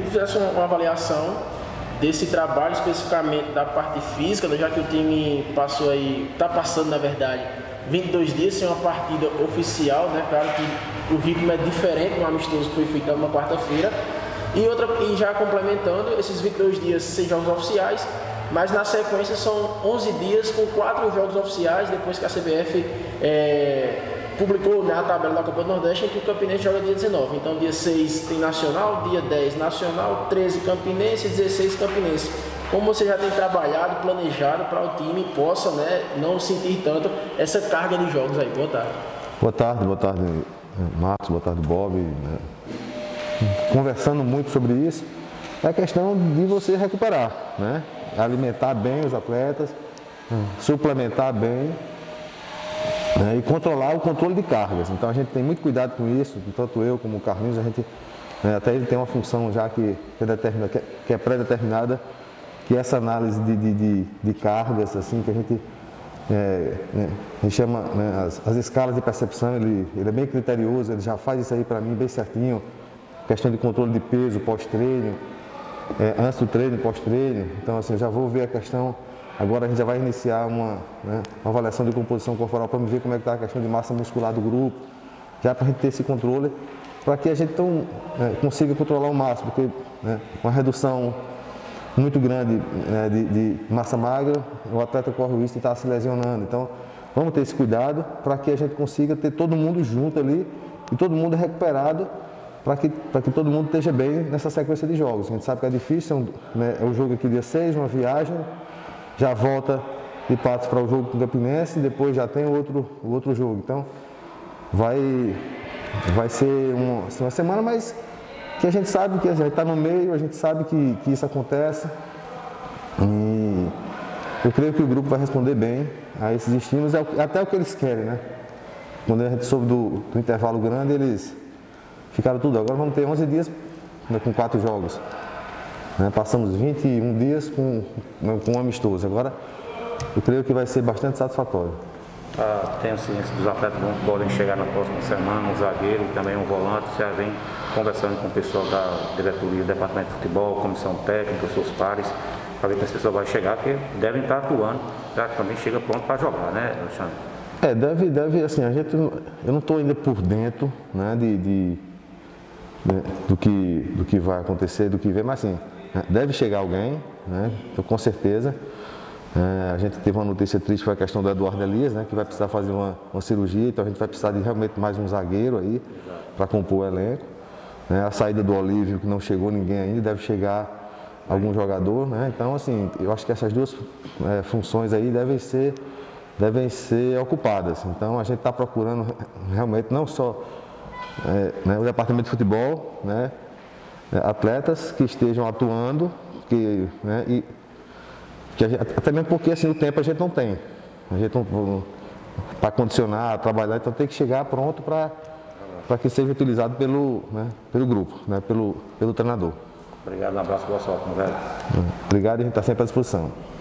tu fizesse uma avaliação desse trabalho especificamente da parte física, né, já que o time passou aí, está passando na verdade, 22 dias sem uma partida oficial, né? Claro que o ritmo é diferente no amistoso que foi feito na quarta-feira. E já complementando, esses 22 dias sem jogos oficiais, mas na sequência são 11 dias com 4 jogos oficiais, depois que a CBF publicou na tabela da Copa do Nordeste, em que o Campinense joga dia 19. Então dia 6 tem Nacional, dia 10 Nacional, 13 Campinense e 16 Campinense. Como você já tem trabalhado, planejado para o time possa, né, não sentir tanto essa carga de jogos aí? Boa tarde. Boa tarde, Marcos, boa tarde, Bob. Né? Conversando muito sobre isso, é a questão de você recuperar, né? Alimentar bem os atletas, suplementar bem, né? E controlar o controle de cargas. Então a gente tem muito cuidado com isso, tanto eu como o Carlinhos, a gente, né, até ele tem uma função já que é pré-determinada, que é essa análise de cargas, assim, que a gente, a gente chama, né, as escalas de percepção, ele é bem criterioso, ele já faz isso aí para mim bem certinho, questão de controle de peso pós-treino, antes do treino e pós-treino. Então assim, eu já vou ver a questão, agora a gente já vai iniciar uma avaliação de composição corporal para ver como é que está a questão de massa muscular do grupo, já para a gente ter esse controle, para que a gente então, consiga controlar o máximo, porque, né, uma redução muito grande, né, de massa magra, o atleta corre o risco de estar se lesionando. Então, vamos ter esse cuidado para que a gente consiga ter todo mundo junto ali e todo mundo recuperado para que todo mundo esteja bem nessa sequência de jogos. A gente sabe que é difícil, né, é o jogo aqui dia 6, uma viagem, já volta de Patos para o jogo com o Campinense e depois já tem o outro jogo. Então, vai ser uma semana, mas que a gente sabe que a gente está no meio, a gente sabe que isso acontece e eu creio que o grupo vai responder bem a esses estímulos, até o que eles querem, né? Quando a gente soube do intervalo grande, eles ficaram tudo. Agora vamos ter 11 dias, né, com 4 jogos, né? Passamos 21 dias com um amistoso. Agora eu creio que vai ser bastante satisfatório. Tenho ciência que os atletas podem chegar na próxima semana, um zagueiro e também um volante. Você já vem conversando com o pessoal da diretoria, do departamento de futebol, comissão técnica, os seus pares, para ver que esse pessoal vai chegar, porque devem estar atuando, já que também chega pronto para jogar, né, Alexandre? Deve, assim, eu não estou ainda por dentro, né, do que vai acontecer, do que vem, mas assim, deve chegar alguém, né, com certeza. A gente teve uma notícia triste, foi a questão do Eduardo Elias, né, que vai precisar fazer uma cirurgia, então a gente vai precisar de realmente mais um zagueiro aí para compor o elenco. A saída do Olívio, que não chegou ninguém ainda, deve chegar algum jogador, né? Então assim, eu acho que essas duas funções aí devem ser ocupadas. Então a gente está procurando realmente não só né, o departamento de futebol, né, atletas que estejam atuando, né, até mesmo porque assim, o tempo a gente não tem. A gente não para condicionar, trabalhar, então tem que chegar pronto para que seja utilizado pelo grupo, né, pelo treinador. Obrigado, um abraço, boa sorte, meu velho. Obrigado, a gente está sempre à disposição.